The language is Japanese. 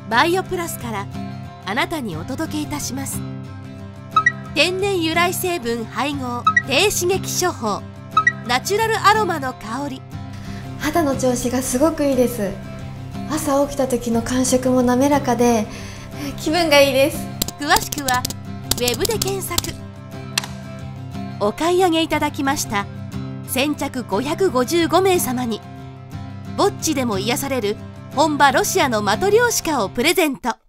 バイオプラスからあなたにお届けいたします。天然由来成分配合低刺激処方ナチュラルアロマの香り。 肌の調子がすごくいいです。朝起きた時の感触も滑らかで気分がいいです。 詳しくはウェブで検索。お買い上げいただきました先着555名様にぼっちでも癒される本場ロシアのマトリョーシカをプレゼント。